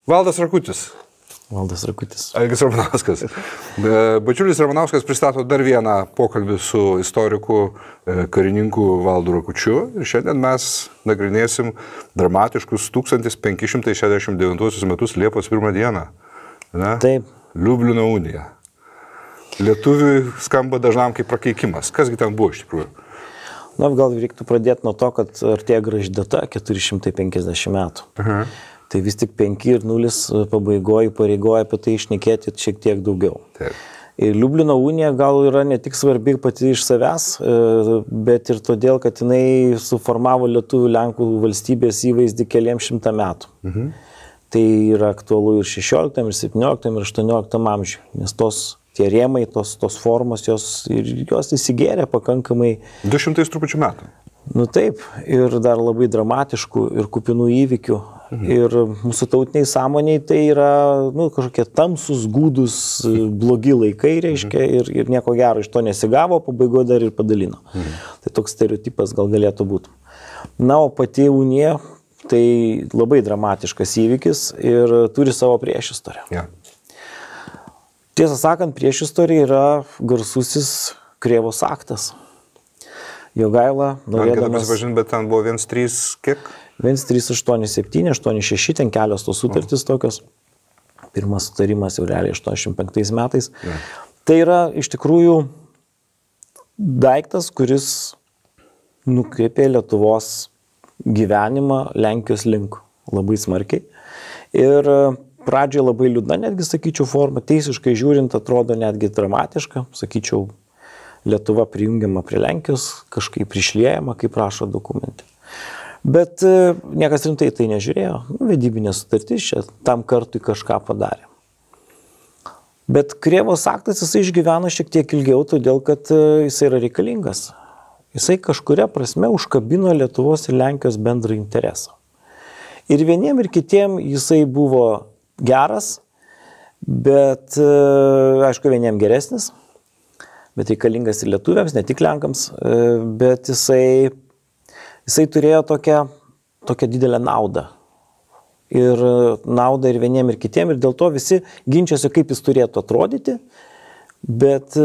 Valdas Rakutis. Valdas Rakutis. Algis Ramanauskas. Bičiulis Ramanauskas pristato dar vieną pokalbį su istoriku, karininku Valdu Rakučiu. Ir šiandien mes nagrinėsim dramatiškus 1569 metus Liepos 1 dieną. Ne? Taip. Liublino unija. Lietuviui skamba dažnam kaip prakeikimas. Kasgi ten buvo iš tikrųjų? Na, gal reiktų pradėti nuo to, kad artėja graži data 450 metų. Tai vis tik 5 ir 0 pabaigoje pareigoja apie tai išnekėti šiek tiek daugiau. Taip. Ir Liublino unija gal yra ne tik svarbi pati iš savęs, bet ir todėl, kad jinai suformavo lietuvių Lenkų valstybės įvaizdį keliams 100 metų. Tai yra aktualu ir 16, ir 17, ir 18 amžiui, nes tie rėmai, tos formos, jos įsigėrė pakankamai. 200 trupučių metų. Nu taip, ir dar labai dramatiškų ir kupinų įvykių. Ir mūsų tautiniai sąmoniai tai yra kažkokie tamsus, gūdus, blogi laikai, reiškia, ir nieko gero iš to nesigavo, pabaigoje dar ir padalino. Tai toks stereotipas gal galėtų būti. Na, o pati unija, tai labai dramatiškas įvykis ir turi savo priešistorę. Yeah. Tiesą sakant, priešistorė yra garsusis Krėvos aktas. Jogaila, norėdamas... Pasipažinti, bet ten buvo 1-3 kiek? 1-3-8-7, 8-6, ten kelios tos sutartys tokios. Pirmas sutarimas jau realiai 85 metais. Ja. Tai yra iš tikrųjų daiktas, kuris nukreipė Lietuvos gyvenimą Lenkijos link labai smarkiai. Ir pradžioje labai liūdna, netgi sakyčiau, forma, teisiškai žiūrint, atrodo netgi dramatiška. Sakyčiau, Lietuva prijungiama prie Lenkijos, kažkaip išliejama, kaip rašo dokumentai. Bet niekas rimtai tai nežiūrėjo. Vedybinė sutartis čia tam kartui kažką padarė. Bet Krėvos aktas jisai išgyveno šiek tiek ilgiau, todėl kad jisai yra reikalingas. Jisai kažkuria prasme užkabino Lietuvos ir Lenkijos bendrą interesą. Ir vieniem ir kitiem jisai buvo geras, bet aišku vieniem geresnis, bet reikalingas ir lietuviams, ne tik Lenkams, bet jisai turėjo tokią didelę naudą. Ir naudą ir vieniem ir kitiem, ir dėl to visi ginčiasi, kaip jis turėtų atrodyti, bet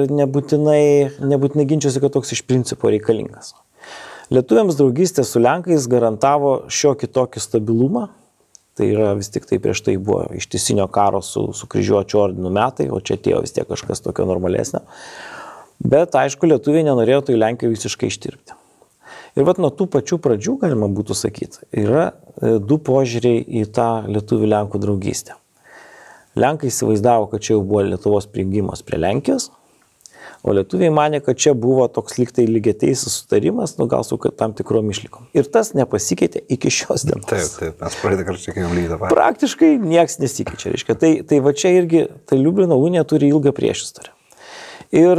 nebūtinai ginčiasi, kad toks iš principo reikalingas. Lietuviams draugystė su Lenkais garantavo šiokį tokį stabilumą. Tai yra vis tik tai prieš tai buvo ištisinio karo su kryžiuočių ordinu metai, o čia atėjo vis tiek kažkas tokio normalesnio. Bet aišku, lietuviai nenorėjo tai Lenkijoje visiškai ištirpti. Ir vat nuo tų pačių pradžių, galima būtų sakyti, yra du požiūriai į tą lietuvių-Lenkų draugystę. Lenkai įsivaizdavo, kad čia jau buvo Lietuvos prijungimas prie Lenkijos, o lietuviai manė, kad čia buvo toks lygtai lygiateisis sutarimas, gal su tam tikrom išlykom. Ir tas nepasikeitė iki šios dienos. Taip, mes praeitą kartą šnekėjom lygiai tą patį. Praktiškai nieks nesikeičia, reiškia. Tai va čia irgi, tai Liublino unija turi ilgą priešistorę. Ir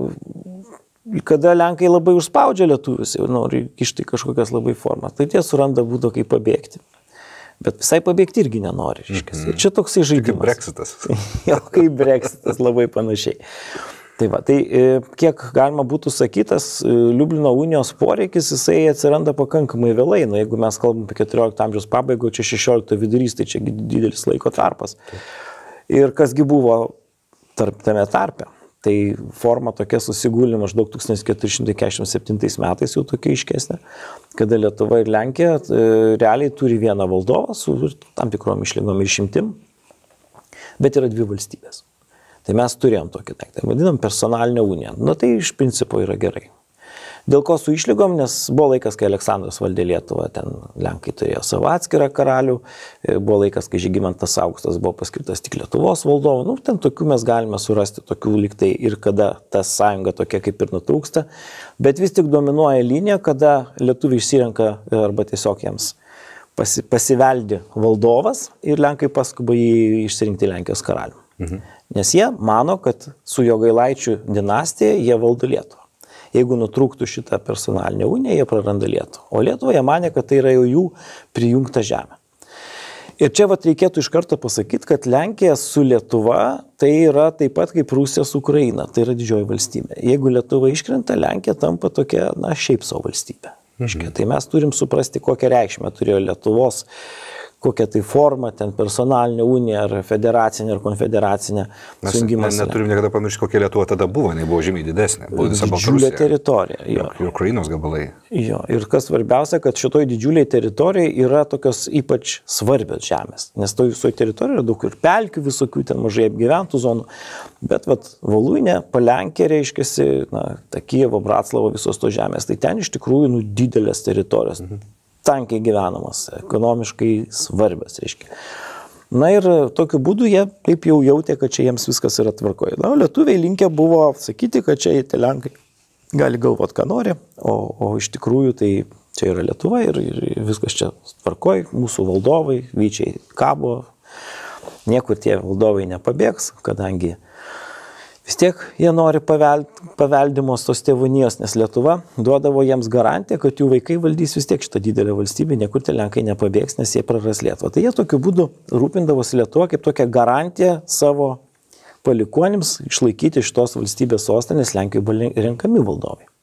kada Lenkai labai užspaudžia lietuvius, jau nori kišti kažkokias labai formas, tai tie suranda būdą, kaip pabėgti. Bet visai pabėgti irgi nenori, reiškia. Ir čia toksai žaidimas. Kaip Brexitas. Jo, kaip Brexitas, labai panašiai. Tai va, tai kiek galima būtų sakytas, Liublino unijos poreikis, jisai atsiranda pakankamai vėlai. Nu, jeigu mes kalbam apie 14 amžiaus pabaigą, čia 16 vidurys, tai čia didelis laiko tarpas. Ir kasgi buvo tame tarpe. Tai forma tokia susigūlė maždaug 1447 metais jau tokia iškesnė, kada Lietuva ir Lenkija realiai turi vieną valdovą su tam tikrom išlygom ir išimtim, bet yra dvi valstybės. Tai mes turėjom tokį daiktą, vadinam personalinę uniją. Na tai iš principo yra gerai. Dėl ko su išlygom, nes buvo laikas, kai Aleksandras valdė Lietuvą, ten Lenkai turėjo savo atskirą karalių, buvo laikas, kai Žygimantas Augustas buvo paskirtas tik Lietuvos valdovu, nu, ten tokių mes galime surasti, tokių lygtai ir kada ta sąjunga tokia kaip ir nutrūksta, bet vis tik dominuoja linija, kada lietuviai išsirenka arba tiesiog jiems pasiveldi valdovas ir Lenkai paskuba jį išsirinkti Lenkijos karalių. Nes jie mano, kad su Jogailaičių dinastija jie valdo Lietuvą. Jeigu nutrūktų šitą personalinę uniją, jie praranda Lietuvą. O Lietuva jie manė, kad tai yra jau jų prijungta žemė. Ir čia vat reikėtų iš karto pasakyti, kad Lenkija su Lietuva tai yra taip pat kaip Rusija su Ukraina. Tai yra didžioji valstybė. Jeigu Lietuva iškrenta, Lenkija tampa tokia, šiaip savo valstybė. Tai mes turim suprasti, kokią reikšmę turėjo Lietuvos kokia tai forma, ten personalinė unija, ar federacinė, ar konfederacinė sujungimas. Mes neturim niekada pamiršti, kokia Lietuva tada buvo, jinai buvo žymiai didesnė. Buvo visa didžiulė teritorija. Ir Ukrainos gabalai. Jo, ir kas svarbiausia, kad šitoj didžiuliai teritorijai yra tokios ypač svarbios žemės, nes toj visoje teritorijoje yra daug ir pelkių visokių, ten mažai apgyventų zonų, bet Voluinė, Palenkė reiškiasi, ta Kijevo, Braclavo visos to žemės, tai ten iš tikrųjų didelės teritorijos. Tankiai gyvenamos, ekonomiškai svarbios, reiškia. Na ir tokiu būdu jie taip jau jautė, kad čia jiems viskas yra tvarkoje. Lietuviai linkę buvo sakyti, kad čia tie Lenkai gali galvoti, ką nori, o iš tikrųjų tai čia yra Lietuva ir viskas čia tvarkoje, mūsų valdovai, vyčiai kabo, niekur tie valdovai nepabėgs, kadangi vis tiek jie nori paveldimos tos tėvunijos, nes Lietuva duodavo jiems garantiją, kad jų vaikai valdys vis tiek šitą didelę valstybę, niekur tie Lenkai nepabėgs, nes jie praras Lietuvą. Tai jie tokiu būdu rūpindavosi Lietuva kaip tokią garantiją savo palikuonims išlaikyti šitos valstybės sostinės, Lenkijoje buvo renkami valdovai.